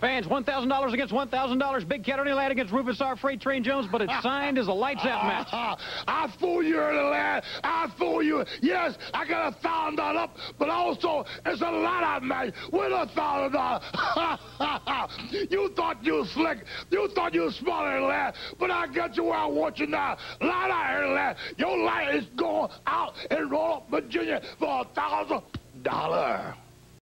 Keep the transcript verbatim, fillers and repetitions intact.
Fans, one thousand dollars against one thousand dollars. Big Cat Ernie Ladd against Rufus R. Freight Train Jones, but it's signed as a lights-out match. I fool you, Ernie Ladd. I fool you. Yes, I got a thousand dollars up, but also it's a light-out match with a thousand dollars. You thought you was slick. You thought you was smart, Ernie Ladd, but I got you where I want you now. Light-out, Ernie Ladd. Your light is going out in Roanoke, Virginia for a thousand dollars.